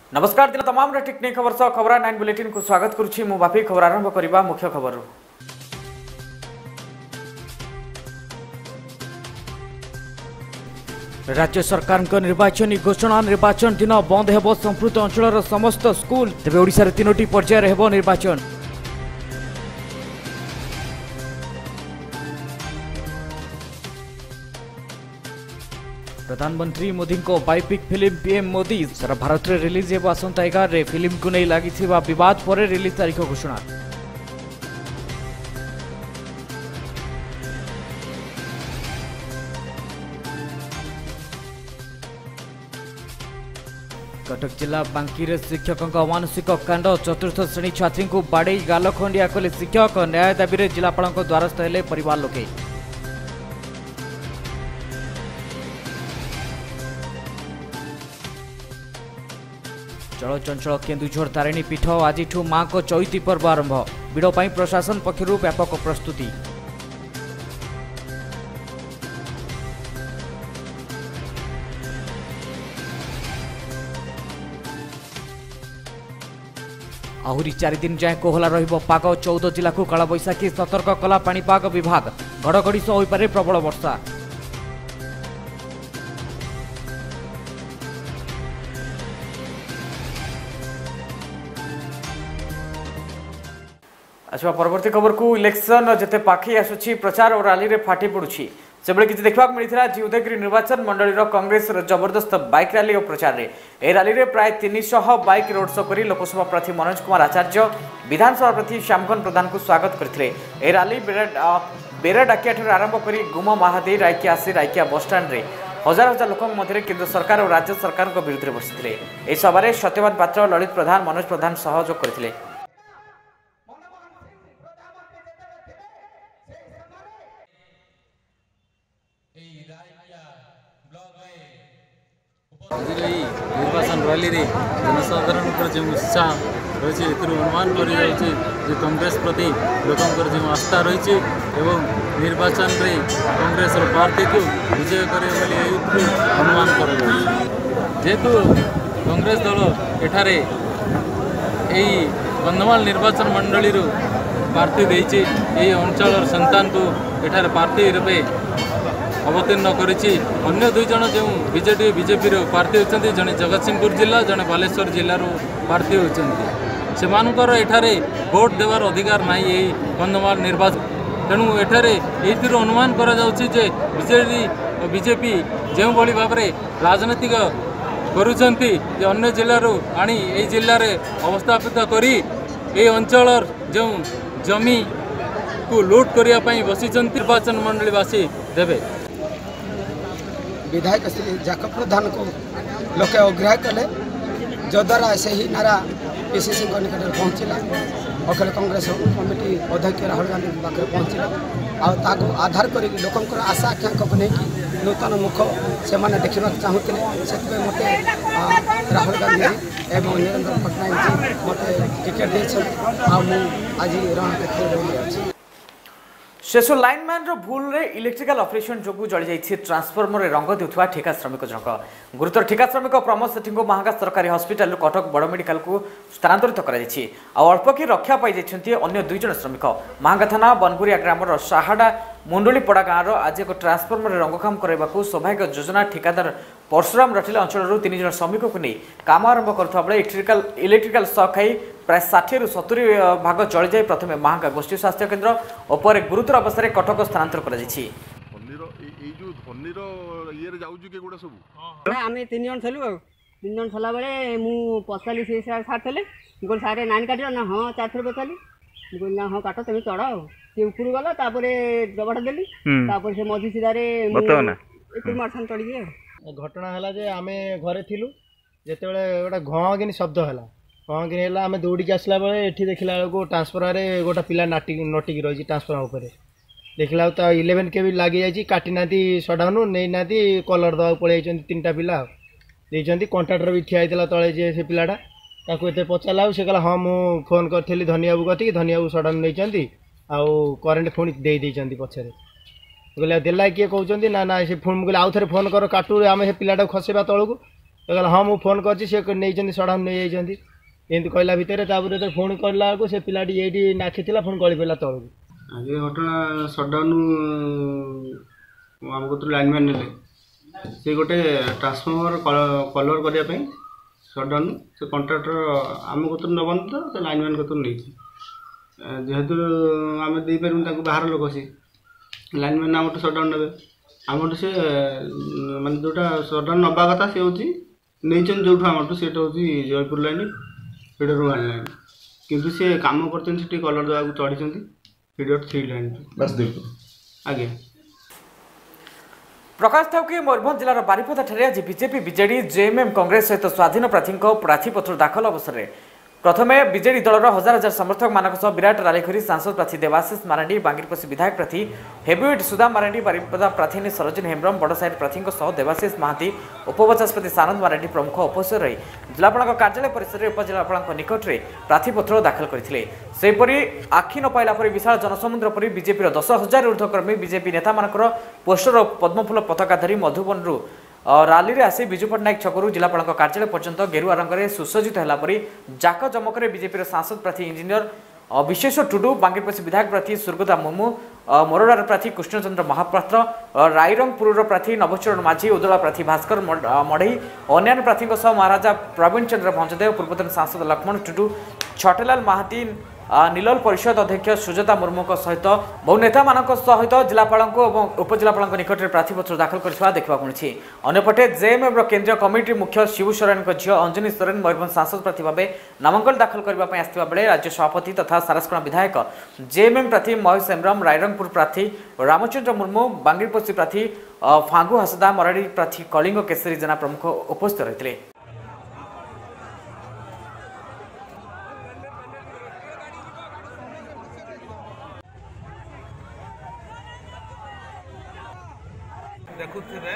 नमस्कार दिन तमाम टेक्निक खबर सह खबर 9 बुलेटिन को स्वागत करुछि मु बापी खबर आरंभ करबा मुख्य खबर। राज्य सरकार निर्वाचन घोषणा निर्वाचन दिन बंद हेब संपृक्त अंचल समस्त स्कूल तेज ओडिशा रे 3टी पर्यायर हेब निर्वाचन। प्रधानमंत्री मोदी को बायोपिक फिल्म पीएम मोदी सारा भारत में रिलीज हेब आसंता 11 फिल्म को नहीं लगी विवाद पर रिलीज तारीख घोषणा। कटक जिला बांकी शिक्षक अमानुषिक कांड चतुर्थ श्रेणी छात्री को बाड़े गाल खंडिया कले शिक्षक न्याय दाबी जिलापाल द्वारस्थ हेले परिवार लोके। चलचंचल केन्दुझर तारिणी पीठ आज मां को चैती पर्व आरंभ भिड़ प्रशासन पक्षर व्यापक प्रस्तुति। आहुरी 4 दिन जाए कोहला रहिबो पाग 14 जिला को काला बैशाखी सतर्क कला पाणीपाग विभाग घड़घड़ी सह होइपारे प्रबल वर्षा। अच्छा परवर्ती खबर को इलेक्शन जते पाखी आसुची प्रचार और रैली रे फाटी पड़ुची से बेले किछि देखबाक मिलिथिला जी उदयगिरी निर्वाचन मंडली रो कांग्रेस जबरदस्त बाइक रैली और प्रचार रे ए रैली रे प्राय 300 बाइक रोड शो करी लोकसभा प्रार्थी मनोज कुमार आचार्य विधानसभा प्रार्थी श्यामकन प्रधान को स्वागत करथिले। ए रैली बेराडाकिया ठारे आरंभ करी गुम महादे रायकिया आसी रायकिया बस स्टैंड रे हजार हजार लोक मध्य केंद्र सरकार और राज्य सरकार को विरुद्ध बसिथिले। ए सभा रे सत्यवान पात्र ललित प्रधान मनोज प्रधान सहयोग करथिले। निर्वाचन रैली रे जनसाधारण जो उत्साह रही अनुमान कर कांग्रेस प्रति लोकंर जो आस्था रही निर्वाचन रे कांग्रेस प्रार्थी को विजय करे अनुमान कर जेहेतु कांग्रेस दल एठारे कंधमाल निर्वाचन मंडली प्रार्थी देइछि अंचल संतान को एठारे प्रार्थी रूपे अवतीर्ण करिछि। अन्य 2 जन जो बीजेडी बीजेपी प्रार्थी होती जड़े जगतसिंहपुर जिला जड़े बालेश्वर जिलूर प्रार्थी होती से एठारे भोट देवार अधिकार ना कंधमाल निर्वाचन तेणु एठारे ये अनुमान करा जाउछि जे बीजेपी जो भली भाव में राजनीतिक करुछंती जे अन्य जिलूर आनी ए जिले में अवस्थापित करी ए अंचल जो जमी को लूट करने बसी निर्वाचन मंडलीवासी देवे। विधायक श्री जाकब प्रधान को लोके अग्राह कले जद्वारा से ही नारा पीसीसी निकट पहुँचला अखिल कांग्रेस कमिटी अध्यक्ष राहुल गांधी पाखे पहुँचला आधार कर लोकंर आशा आकांक्षा को लेकिन नूतन मुख से देखा चाहूते से मत राहुल गांधी एवं नरेंद्र पट्टनायक जी मत टिकेट दे आज रण शेष लाइनमैन रो भूल रे इलेक्ट्रिकल ऑपरेशन जोगु जଳି जाइछि ट्रांसफार्मर रे रंग देउथवा ठेका श्रमिक जनक गुरुतर ठेका श्रमिक प्रमोद सेठी को महांगा सरकारी हॉस्पिटल कटक बड़ मेडिकल को स्थानांतरित कर अल्प कि रक्षा पाई जाइछन्ती अन्य 2 जन श्रमिक महांगा थाना बनपुरिया ग्रामर साहाडा मुंडुलीपड़ा गाँव आज एक ट्रांसफार्मर रंग काम करने सौभाग्य योजना ठेकादार परशुराम रटिला अंचल 3 जन श्रमिक को नहीं काम आरंभ करुवा बेले इलेक्ट्रिकल शॉक खाई प्राय 60 ରୁ 70 भाग जली जाए प्रथम महांगा गोष्ठी स्वास्थ्य केन्द्र और गुरुतर अवस्था कटक स्थानांतर कर पचाली सारे नानी काट ना हाँ 4 पचाली ना हाँ काट तुम चढ़ सी ऊपर गला डबाटा देली से मझी सीधारे चढ़ी घटना है आम घरे थिलु जिते गोटे घं शब्द है घं कि आम दौड़ी आसला बेले ये देखला बेलू ट्रांसफर्मर गोटे पिला नटिकी रही ट्रांसफर्मर उपर देखला तो 11 के भी लगी जाइए काटी ना सडाउन नहीं ना कलर दवा पड़े 3टा पिला देखते कंट्राक्टर भी ठिया होता तले जे से पिलाटा ताको एते पचारा से कहला हाँ मुझे फोन करी धनियाबू कति धनियाबू सडन नहीं करेन्ट पुणी देती पछे कहले देला किए कहते ना ना से फोन मुझे आउ थे फोन कर काटू आम से पिलाटा खसेबा तलू तो कहला हाँ मुझे फोन कर सडन नहीं जाती एमती कहला भितर तो फोन करला से पिलाटी ये नाखी पुणी गली पड़ा तौक आज घटना सटडाउन आम को लाइनमैन ने से गोटे ट्रांसफॉर्मर कलर करने सटडाउन से कॉन्ट्रैक्टर आम को नबन तो से लाइनमैन को नहीं जेहेतु आम दे पार बाहर लोक सी लाइनमैन आम सटडाउन ने आम से मानते जोटा सटडाउन नवा कथा सी हूँ नहीं जो आम से Jaipur line feeder one line किंतु से काम कर कलर देवा चढ़ी फीडर 3 लाइन आगे प्रकाश था कि मयूरभंज जिलार बारिपदा ठारे आज बीजेपी बीजेडी जेएमएम कांग्रेस सहित स्वाधीन प्रार्थी प्रार्थीपत्र दाखल अवसर में प्रथमे बीजेडी दलर हजार हजार समर्थक मानक विराट राली कर सांसद प्रार्थी देवाशीष मारांडी बांगिरपोशी विधायक प्रार्थी हेवीवेट सुधा मारांडी बारिपदा प्रार्थी सरोजिनी हेम्ब्रम बड़साइड प्रार्थी देवाशीष महांती उपबाचस्पति सानंद मारांडी प्रमुख उपस्थित रही जिलापाल कार्यालय परिसर में उपजिलापाल निकट में प्रार्थीपत्र दाखल करते आखि न पाइला विशाल जनसमुद्र पर बीजेपी 10,000 ऊर्ध्वकर्मी बीजेपी नेता मानकर पोस्टर और पद्मफूल पताका धरी मधुबन राली रे आसी विजु पट्टनायक छकरू जिलापाल कार्यालय पर्यंत गेरुआ रंग में सुसज्जित होगापर जाक जमक बीजेपी सांसद प्रार्थी इंजीनियर विश्वेश्वर टुडू बांगिरपोशी विधायक प्रार्थी सुरगुदा मुर्मू मोरडार प्रार्थी कृष्णचंद्र महापात्र रायरंगपुर प्रार्थी नवचरण माझी उदला प्रार्थी भास्कर मढ़ई अन्य प्रार्थी महाराजा प्रवीण चंद्र भंजदेव पूर्वतन सांसद लक्ष्मण टुडू छटेलाल महाती नीलल परिषद अध्यक्ष सुजाता मुर्मू सहित बहु नेता मानक सहित जिलापाल और उपजिलापाल निकट में प्रार्थीपत्र दाखल करथिबा देखा मिली। अन्यपटे जेएमएम केंद्रीय कमिटी मुख्य शिव सोरेन झील अंजनी सोरेन मयूरभंज सांसद प्रार्थी भाव नामांकन दाखल करने आसवा बेले राज्य सभापति तथा सारसकणा विधायक जेएमएम प्रार्थी महेश हेम्ब्रम रायरंगपुर प्रार्थी रामचंद्र मुर्मू बांगिरपोशी प्रार्थी फांगु हासदा मराड़ी प्रार्थी कलिंग केसरी जेना प्रमुख उपस्थित रही। देखुथिबे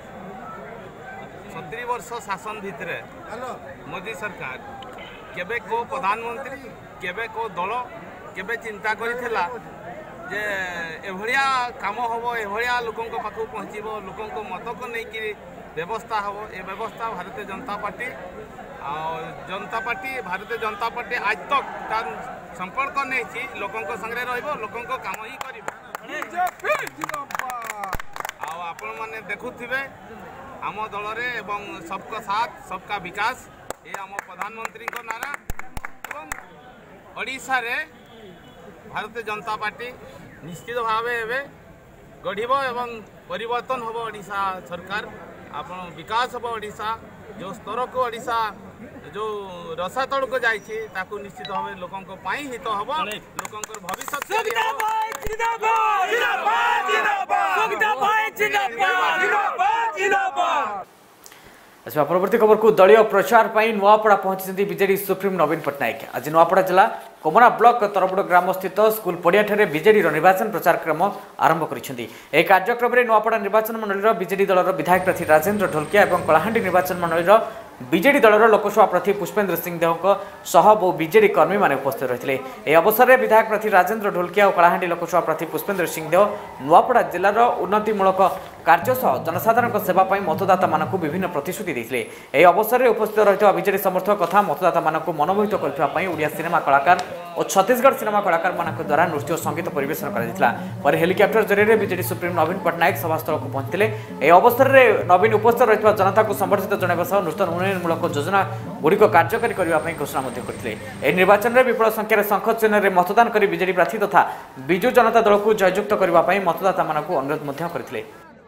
70 वर्ष शासन भितर मोदी सरकार केबे को प्रधानमंत्री केबे को दल केबे चिंता करिथिला जे एभलिया काम होबो एभलिया लोकन को पाखु पहुंचीबो लोकन को मत को नै कि व्यवस्था होबो ए व्यवस्था भारतीय जनता पार्टी आज तक तार संपर्क नै छी लोकन को संगे रहइबो लोकन को काम ही करिबो आपण माने देखुथिबे आम दल रे एवं सबका साथ सबका विकास ये आम प्रधानमंत्री को नारा एवं ओडिशा रे भारतीय जनता पार्टी निश्चित भाव गढ़ एवं परिवर्तन हम ओडिशा सरकार आपण विकास हम ओडिशा जो स्तर को ओडिशा जो रसातल को जाइए ताकू निश्चित भाव लोकों हित हम लोकों भविष्य अच्छा परवर्ती खबर को दलीय प्रचार पर नुआपड़ा पहुंची बीजेडी सुप्रीम नवीन पट्टनायक आज नुआपड़ा जिला कोमरा ब्लॉक तरबड़ ग्राम स्थित स्कूल पड़िया बीजेडी निर्वाचन प्रचार क्रम आरंभ कर कार्यक्रम में नुआपड़ा निर्वाचन मंडल बीजेडी दलर विधायक प्रार्थी राजेन्द्र ढोलकिया और कलाहांडी निर्वाचन मंडल बीजेडी दलर लोकसभा प्रार्थी पुष्पेन्द्र सिंहदेव बहु बीजेडी कर्मी माने उपस्थित रही। यह अवसर में विधायक प्रार्थी राजेन्द्र ढोलकिया और कलाहांडी लोकसभा प्रार्थी पुष्पेन्द्र सिंहदेव नुआपड़ा जिलार उन्नतिमूलक कार्य सह जनसाधारण सेवा मतदाता मानक विभिन्न प्रतिश्रुति देते। यह अवसर में उपस्थित रही बीजेडी समर्थक तथा मतदाता मानक मनमोहित करने ओडिया सिनेमा कलाकार और छत्तीसगढ़ सिनेमा कलाकार मानक द्वारा नृत्य और संगीत परिवेशन कर हेलिकप्टर जरिए बीजेडी सुप्रीम नवीन पट्टनायक सभास्थल को पहुंचते। यह अवसर में नवीन उपस्थित रही जनता को संबर्धित जनावा सह नूतन उन्नयनमूलक योजना गुड़िक कार्यकारी करने घोषणा करते। निर्वाचन में विपुल संख्यार शंख चिन्ह में मतदान कर बीजेडी प्रार्थी तथा विजु जनता दल को जययुक्त करने मतदाता मानक अनुरोध करते।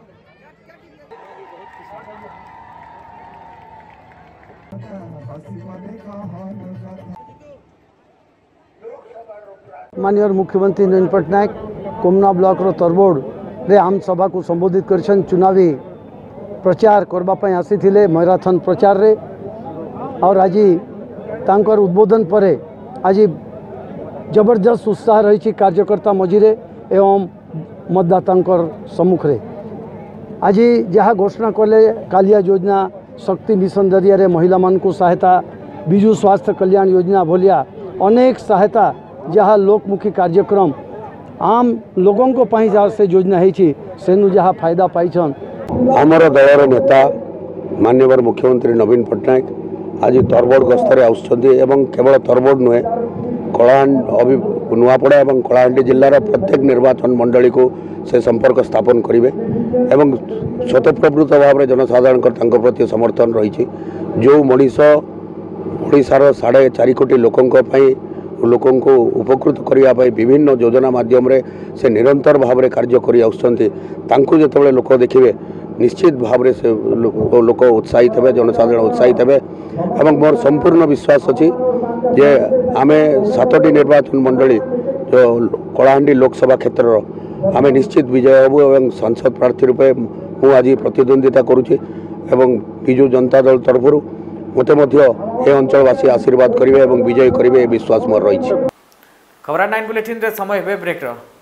माननीय मुख्यमंत्री नवीन पट्टनायक कोमना ब्लॉक रो तरबोड़ रे आम सभा को संबोधित करछन चुनावी प्रचार करबापई आसीथिले मैराथन प्रचार रे और आज तांकर उद्बोधन परे आज जबरदस्त उत्साह रही कार्यकर्ता मझिरे एवं मतदातांकर सम्मुख रे आज जहाँ घोषणा कले कालिया योजना शक्ति मिशन जरिया महिला मान को सहायता विजु स्वास्थ्य कल्याण योजना भलिया अनेक सहायता जहाँ लोकमुखी कार्यक्रम आम लोगों को पाई जहाँ से योजना है सेनु जहाँ फायदा पाई आमर दलर नेता माननीय मुख्यमंत्री नवीन पट्टनायक आज तरबड़ गस्तर आसुँच केवल तरबड़ नुहे कलाहांडी नुआपड़ा और कलाहांडी जिलार प्रत्येक निर्वाचन मंडली को से संपर्क स्थापन करेंगे एवं स्वतःप्रवृत्त भाव में जनसाधारण प्रति समर्थन रही जो मनीष ओडिशार 4.5 कोटी लोकों को उपकृत करने विभिन्न योजना माध्यम से निरंतर भाव में कार्य कर जो लोक देखिए निश्चित भाव में से लोक उत्साहित हे जनसाधारण उत्साहित हे एवं मोर संपूर्ण विश्वास अच्छी जे आम 7टी निर्वाचन मंडली जो कलाहांडी लोकसभा क्षेत्र आम निश्चित विजय हबू एवं सांसद प्रार्थी रूपे मु आज प्रतिद्वंदिता करुच्ची एवं विजु जनता दल तरफ मत अंचलवासी आशीर्वाद करेंगे और विजय करेंगे विश्वास मोर रही। खबर 9 बुलेटिन रे समय हे ब्रेक।